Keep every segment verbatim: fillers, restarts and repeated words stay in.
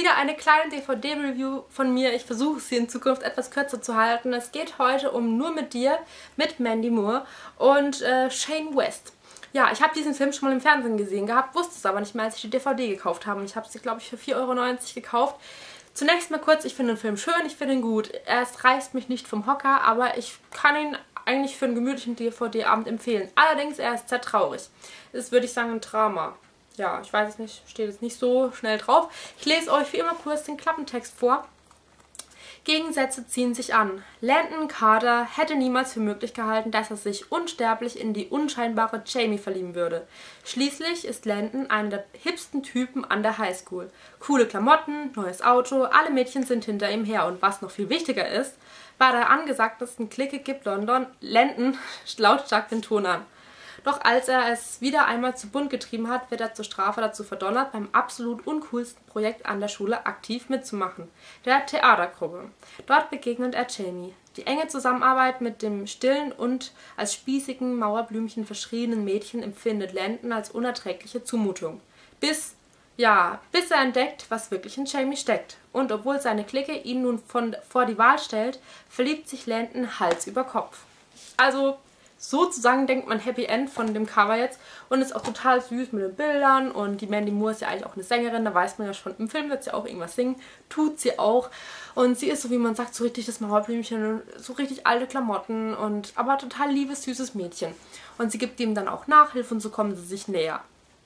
wieder eine kleine D V D-Review von mir. Ich versuche sie in Zukunft etwas kürzer zu halten. Es geht heute um Nur mit dir mit Mandy Moore und äh, Shane West. Ja, ich habe diesen Film schon mal im Fernsehen gesehen gehabt, wusste es aber nicht mehr, als ich die D V D gekauft habe. Ich habe sie, glaube ich, für vier Euro neunzig gekauft. Zunächst mal kurz, ich finde den Film schön, ich finde ihn gut. Er reißt mich nicht vom Hocker, aber ich kann ihn eigentlich für einen gemütlichen D V D-Abend empfehlen. Allerdings, er ist sehr traurig. Das ist, würde ich sagen, ein Drama. Ja, ich weiß es nicht, steht jetzt nicht so schnell drauf. Ich lese euch wie immer kurz den Klappentext vor. Gegensätze ziehen sich an. Landon Carter hätte niemals für möglich gehalten, dass er sich unsterblich in die unscheinbare Jamie verlieben würde. Schließlich ist Landon einer der hipsten Typen an der Highschool. Coole Klamotten, neues Auto, alle Mädchen sind hinter ihm her. Und was noch viel wichtiger ist, bei der angesagtesten Clique gibt London Landon lautstark den Ton an. Doch als er es wieder einmal zu bunt getrieben hat, wird er zur Strafe dazu verdonnert, beim absolut uncoolsten Projekt an der Schule aktiv mitzumachen, der Theatergruppe. Dort begegnet er Jamie. Die enge Zusammenarbeit mit dem stillen und als spießigen Mauerblümchen verschrienen Mädchen empfindet Landon als unerträgliche Zumutung. Bis, ja, bis er entdeckt, was wirklich in Jamie steckt. Und obwohl seine Clique ihn nun von, vor die Wahl stellt, verliebt sich Landon Hals über Kopf. Also sozusagen denkt man Happy End von dem Cover jetzt und ist auch total süß mit den Bildern und die Mandy Moore ist ja eigentlich auch eine Sängerin, da weiß man ja schon, im Film wird sie auch irgendwas singen, tut sie auch und sie ist so, wie man sagt, so richtig das Mauerblümchen, so richtig alte Klamotten und aber total liebes, süßes Mädchen und sie gibt ihm dann auch Nachhilfe und so kommen sie sich näher.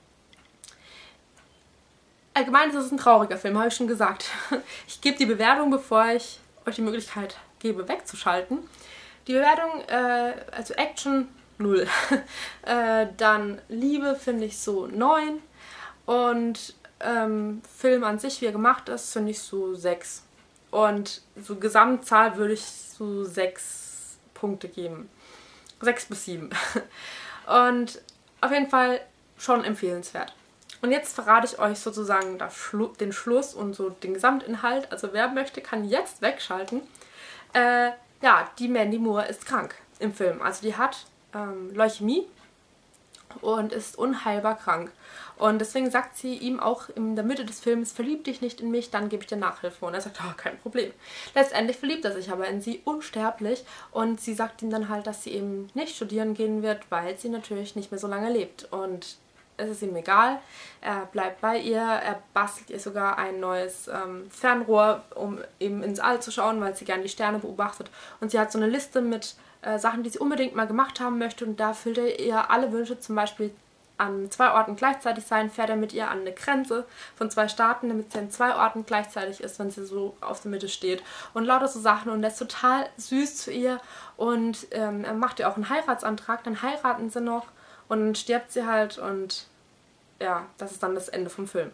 Allgemein ist es ein trauriger Film, habe ich schon gesagt. Ich gebe die Bewertung, bevor ich euch die Möglichkeit gebe, wegzuschalten. Die Bewertung, äh, also Action null. äh, dann Liebe finde ich so neun. Und ähm, Film an sich, wie er gemacht ist, finde ich so sechs. Und so Gesamtzahl würde ich so sechs Punkte geben. sechs bis sieben. Und auf jeden Fall schon empfehlenswert. Und jetzt verrate ich euch sozusagen den Schluss und so den Gesamtinhalt. Also wer möchte, kann jetzt wegschalten. Äh, Ja, die Mandy Moore ist krank im Film. Also die hat ähm, Leukämie und ist unheilbar krank. Und deswegen sagt sie ihm auch in der Mitte des Films, verlieb dich nicht in mich, dann gebe ich dir Nachhilfe. Und er sagt, oh, kein Problem. Letztendlich verliebt er sich aber in sie unsterblich und sie sagt ihm dann halt, dass sie eben nicht studieren gehen wird, weil sie natürlich nicht mehr so lange lebt. Und es ist ihm egal, er bleibt bei ihr, er bastelt ihr sogar ein neues ähm, Fernrohr, um eben ins All zu schauen, weil sie gerne die Sterne beobachtet. Und sie hat so eine Liste mit äh, Sachen, die sie unbedingt mal gemacht haben möchte und da füllt er ihr alle Wünsche, zum Beispiel an zwei Orten gleichzeitig sein, fährt er mit ihr an eine Grenze von zwei Staaten, damit sie an zwei Orten gleichzeitig ist, wenn sie so auf der Mitte steht. Und lauter so Sachen und er ist total süß zu ihr und ähm, er macht ihr auch einen Heiratsantrag, dann heiraten sie noch und dann stirbt sie halt und ja, das ist dann das Ende vom Film.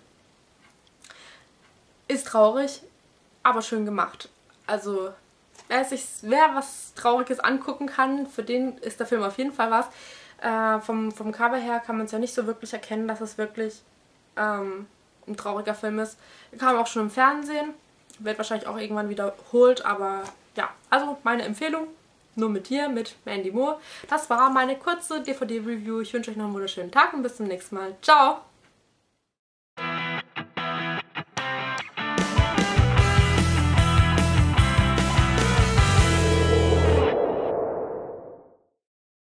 Ist traurig, aber schön gemacht. Also, wer sich wer was Trauriges angucken kann, für den ist der Film auf jeden Fall was. Äh, vom, vom Cover her kann man es ja nicht so wirklich erkennen, dass es wirklich ähm, ein trauriger Film ist. Er kam auch schon im Fernsehen, wird wahrscheinlich auch irgendwann wiederholt, aber ja, also meine Empfehlung. Nur mit dir, mit Mandy Moore. Das war meine kurze D V D-Review. Ich wünsche euch noch einen wunderschönen Tag und bis zum nächsten Mal. Ciao!